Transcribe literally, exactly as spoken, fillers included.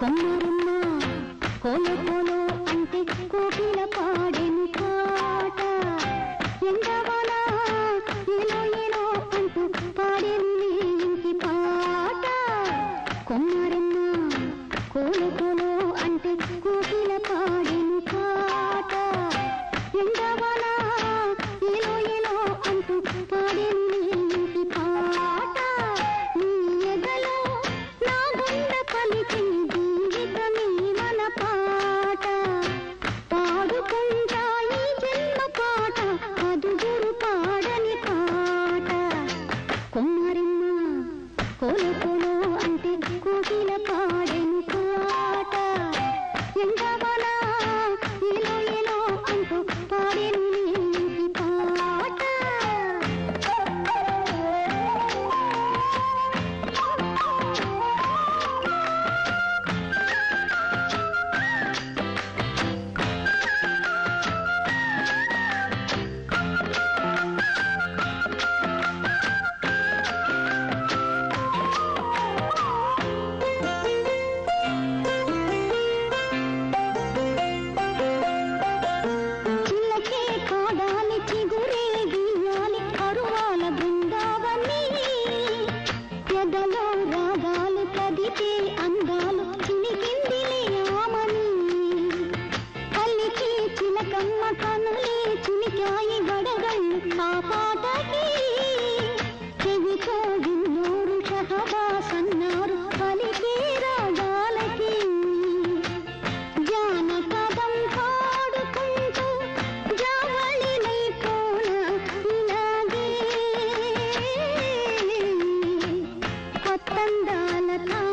కొమ్మరమ్మ కోలో కోలో అంటే కోకిల పాడెను పాట ఎండవన ఏలో ఏలో అంటూ పాడెను నీ ఇంటి పాట కొమ్మరమ్మ కోలో కోలో అంటే కోకిల పాడెను పాట ఎండవన ఏలో ఏలో అంటూ పాడెను నీ ఇంటి పాట నీ ఎదలో నా గుండె పలికింది జీవితమే మన పాట పాడుకుంటా ఈ జన్మ పాట అదుగురు పాడని పాట కొమ్మరమ్మ కోలో కోలో అంటే కోకిల పాడెను పాట ఎండవన ఏలో ఏలో అంటూ పాడెను నీ ఇంటి పాట చిల్లకే కాడాలి చిగురే గీయాలి కరువాల బృందావని ఎదలో రాగాలు కదిపే అందాలు చినికిందిలే ఆమని పల్లికి చిలకమ్మ కనులే చిలికాయి గడగళ్ళు ఆ పాటకి చెవితో విన్నోరు షహబాసన్నారు పలికే రాగాలకి జానపదం పాడుకుంటూ జావళినైపోన ఇలాగే కొత్తందాల